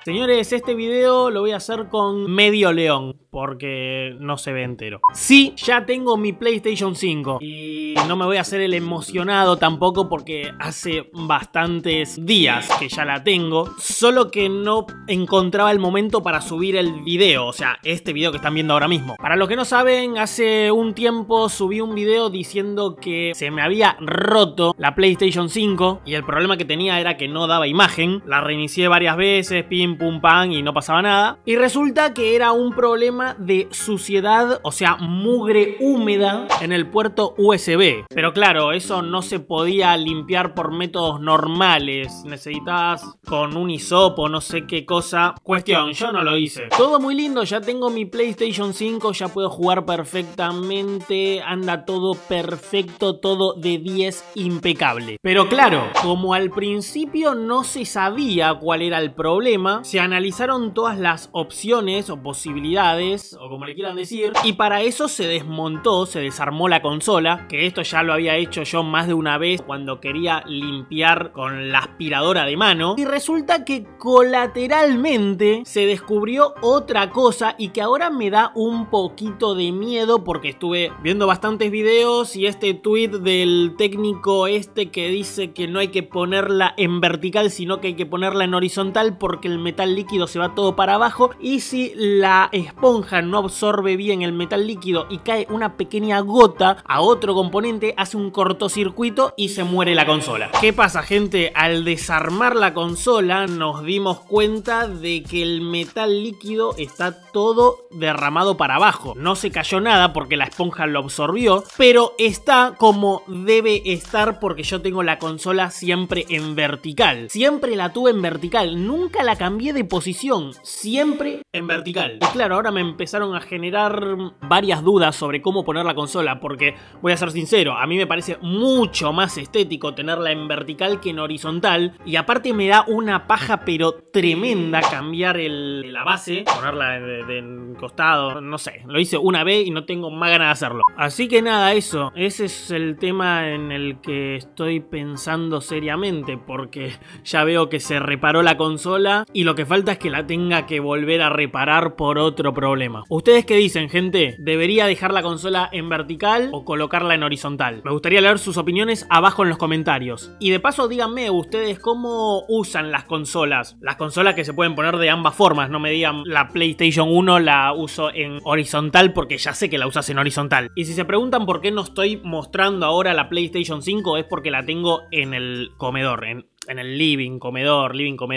Señores, este video lo voy a hacer con medio león, porque no se ve entero. Sí, ya tengo mi PlayStation 5 y no me voy a hacer el emocionado tampoco porque hace bastantes días que ya la tengo, solo que no encontraba el momento para subir el video, o sea, este video que están viendo ahora mismo. Para los que no saben, hace un tiempo subí un video diciendo que se me había roto la PlayStation 5 y el problema que tenía era que no daba imagen. La reinicié varias veces, pim pum pam, y no pasaba nada. Y resulta que era un problema de suciedad, o sea, mugre húmeda en el puerto USB. Pero claro, eso no se podía limpiar por métodos normales. Necesitabas con un hisopo, no sé qué cosa. Cuestión, yo no lo hice. Todo muy lindo, ya tengo mi PlayStation 5, ya puedo jugar perfectamente, anda todo perfecto, todo de 10, impecable. Pero claro, como al principio no se sabía cuál era el problema, se analizaron todas las opciones o posibilidades, o como le quieran decir, y para eso se desmontó, se desarmó la consola, que esto ya lo había hecho yo más de una vez cuando quería limpiar con la aspiradora de mano, y resulta que colateralmente se descubrió otra cosa y que ahora me da un poquito de miedo porque estuve viendo bastantes videos y este tweet del técnico este que dice que no hay que ponerla en vertical sino que hay que ponerla en horizontal porque el metal líquido se va todo para abajo, y si la esponja no absorbe bien el metal líquido y cae una pequeña gota a otro componente, hace un cortocircuito y se muere la consola. ¿Qué pasa, gente? Al desarmar la consola nos dimos cuenta de que el metal líquido está todo derramado para abajo. No se cayó nada porque la esponja lo absorbió, pero está como debe estar porque yo tengo la consola siempre en vertical. Siempre la tuve en vertical, nunca la cambié de posición, siempre en vertical. Y claro, ahora me empezaron a generar varias dudas sobre cómo poner la consola, porque voy a ser sincero, a mí me parece mucho más estético tenerla en vertical que en horizontal, y aparte me da una paja pero tremenda cambiar la base, ponerla de costado, no sé, lo hice una vez y no tengo más ganas de hacerlo. Así que nada, eso, ese es el tema en el que estoy pensando seriamente, porque ya veo que se reparó la consola y lo que falta es que la tenga que volver a reparar por otro problema. ¿Ustedes qué dicen, gente? ¿Debería dejar la consola en vertical o colocarla en horizontal? Me gustaría leer sus opiniones abajo en los comentarios. Y de paso díganme ustedes cómo usan las consolas. Las consolas que se pueden poner de ambas formas. No me digan la PlayStation 1 la uso en horizontal porque ya sé que la usas en horizontal. Y si se preguntan por qué no estoy mostrando ahora la PlayStation 5 es porque la tengo en el comedor, en el living, comedor.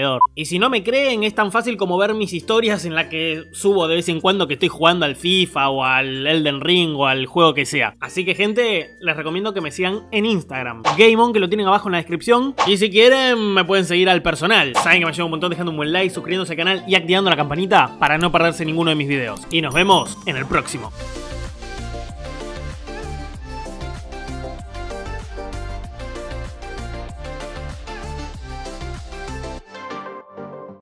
Y si no me creen, es tan fácil como ver mis historias en las que subo de vez en cuando que estoy jugando al FIFA o al Elden Ring o al juego que sea. Así que, gente, les recomiendo que me sigan en Instagram, GameOn, que lo tienen abajo en la descripción. Y si quieren, me pueden seguir al personal. Saben que me ayuda un montón dejando un buen like, suscribiéndose al canal y activando la campanita para no perderse ninguno de mis videos. Y nos vemos en el próximo.